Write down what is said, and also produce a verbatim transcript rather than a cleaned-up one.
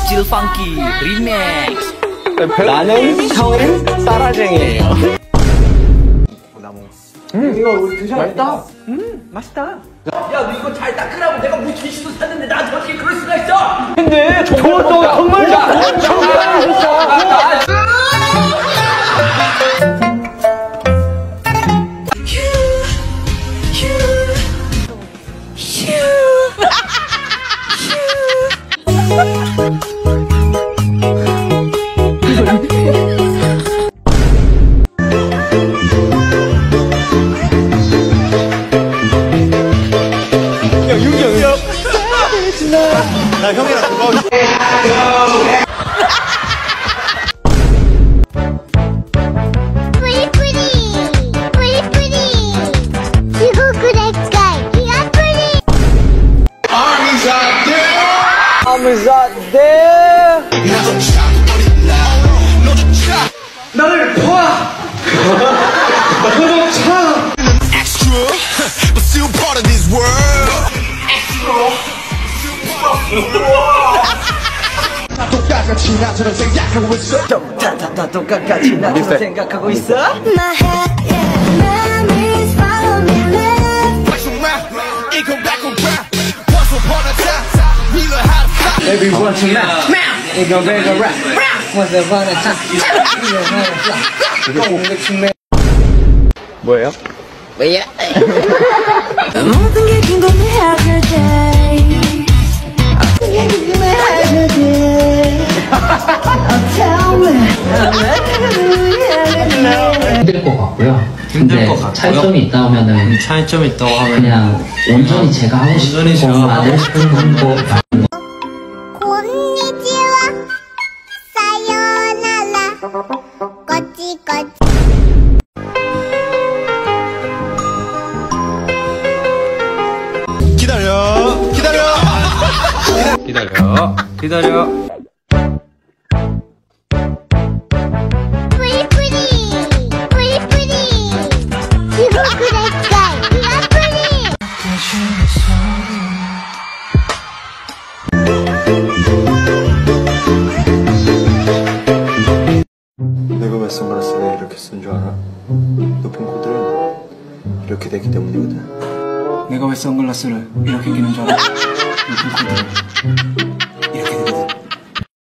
Kecil Funky Remix. 나는 형은 따라쟁이에요. 음, 이거 우리 드셔야 맛있다. 음, 맛있다. 야, 너 이거 잘 닦으라고 내가 뭐 귀신도 샀는데 나한테 어떻게 그럴 수가 있어? 근데 저것도 정말 잘 정말 나 형이랑 그거 プリプリプリプリすごくでっかいヒアプリ Armies out there. Armies out there. 나를 봐. 너도 참. Extra, but still part of this world. Extra. 똑같이 나처럼 생각하고 있어. 다 똑같이 나처럼 생각하고 있어? My head, yeah, memories follow me left. It go back on back. Once upon a time, we learned how to fly. Everyone to rap. It go back on rap. Once upon a time, we learned how to fly. 뭐예요? 왜야? 모든 게 궁금해할 때 힘들 것 같고요. 힘들 것 같고요. 차이점이 있다 하면은 차이점이 있다고 하면 그냥 온전히 제가 하고 싶은 온전히 제가 거, 하고 싶은 거. 곤니치와 사요나라 꼬치꼬치 기다려, 기다려. 기다려 기다려. 프리프리 프리프리 지구그 대가이 히아프리 내가 왜 선글라스를 이렇게 쓴 줄 알아? 높은 코들은 이렇게 되기 때문이거든. 내가 왜 선글라스를 이렇게 끼는 줄 알아? 높은 코드를